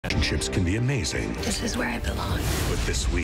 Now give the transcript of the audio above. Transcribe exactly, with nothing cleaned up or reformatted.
Relationships can be amazing, This is where I belong. but this week